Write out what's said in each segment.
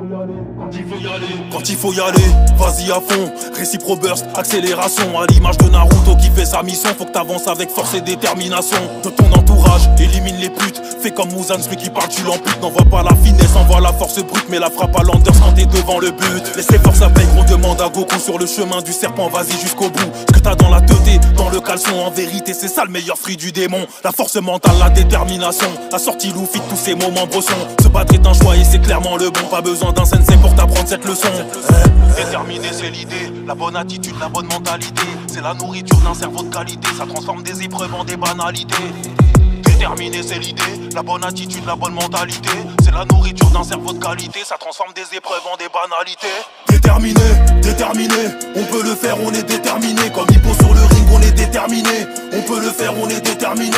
Quand il faut y aller, vas-y à fond. Récipro burst, accélération. À l'image de Naruto qui fait sa mission, faut que t'avances avec force et détermination. De ton entourage, élimine les putes. Fais comme Muzan, celui qui parle tu l'amputes. N'envoie pas la finesse, envoie la force brute. Mais la frappe à l'Anders quand t'es devant le but. Laisse les forces à paye, on demande à Goku. Sur le chemin du serpent, vas-y jusqu'au bout. Ce que t'as dans la teuté, dans le caleçon. En vérité c'est ça le meilleur fruit du démon. La force mentale, la détermination. Assorti Luffy de tous ces moments brossons. Se battre est un choix et c'est clairement le bon. Pas besoin d'un sensei pour t'apprendre cette leçon. Déterminé c'est l'idée, la bonne attitude, la bonne mentalité. C'est la nourriture d'un cerveau de qualité. Ça transforme des épreuves en des banalités. Déterminé c'est l'idée, la bonne attitude, la bonne mentalité. C'est la nourriture d'un cerveau de qualité. Ça transforme des épreuves en des banalités. Déterminé, on peut le faire, on est déterminé. Comme Hippo sur le ring, on est déterminé. On peut le faire, on est déterminé.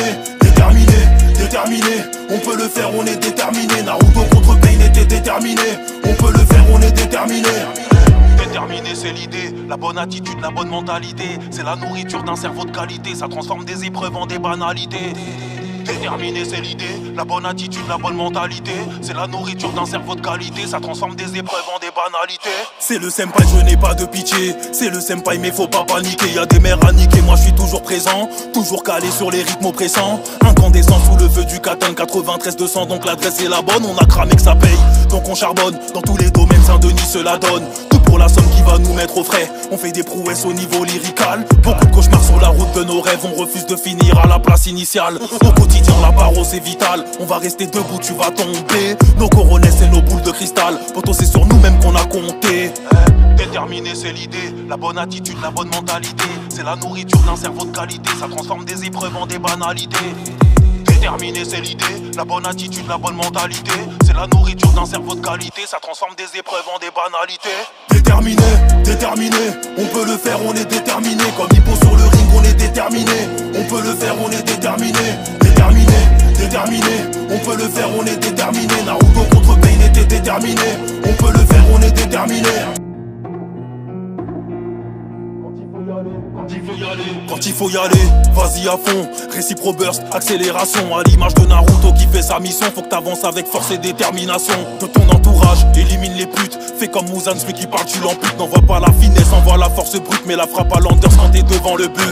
Déterminé, on peut le faire, on est déterminé. Naruto contre Pain était déterminé. On peut le faire, on est déterminé. Déterminé c'est l'idée, la bonne attitude, la bonne mentalité. C'est la nourriture d'un cerveau de qualité. Ça transforme des épreuves en des banalités. Déterminé c'est l'idée, la bonne attitude, la bonne mentalité. C'est la nourriture d'un cerveau de qualité. Ça transforme des épreuves en des banalités. C'est le senpai, je n'ai pas de pitié. C'est le senpai mais faut pas paniquer. Y'a des mères à niquer, moi je suis toujours présent. Toujours calé sur les rythmes oppressants. Incandescent sous le feu du Katan 93-200. Donc l'adresse est la bonne, on a cramé que ça paye. Donc on charbonne, dans tous les domaines Saint-Denis cela donne. Tout pour la somme qui va nous mettre au frais. On fait des prouesses au niveau lyrical. Beaucoup de cauchemars sur la route de nos rêves. On refuse de finir à la place initiale. Au quotidien la parole c'est vital. On va rester debout, tu vas tomber. Nos coronets c'est nos boules de cristal. Poto c'est sur nous-mêmes qu'on a compté. Déterminé c'est l'idée, la bonne attitude, la bonne mentalité. C'est la nourriture d'un cerveau de qualité. Ça transforme des épreuves en des banalités. Déterminé c'est l'idée, la bonne attitude, la bonne mentalité. C'est la nourriture d'un cerveau de qualité. Ça transforme des épreuves en des banalités. Déterminé, on peut le faire, on est déterminé. Comme Hippo sur le ring, on est déterminé. On peut le faire, on est déterminé. Déterminé, on peut le faire, on est déterminé. Naruto contre Pain était déterminé. On peut le faire, on est déterminé. Quand il faut y aller, vas-y à fond. Récipro burst, accélération. À l'image de Naruto qui fait sa mission. Faut que t'avances avec force et détermination. De ton entourage, élimine les putes. Fais comme Muzan, celui qui parle tu l'amputes. N'envoie pas la finesse, envoie la force brute. Mais la frappe à l'Anders quand t'es devant le but.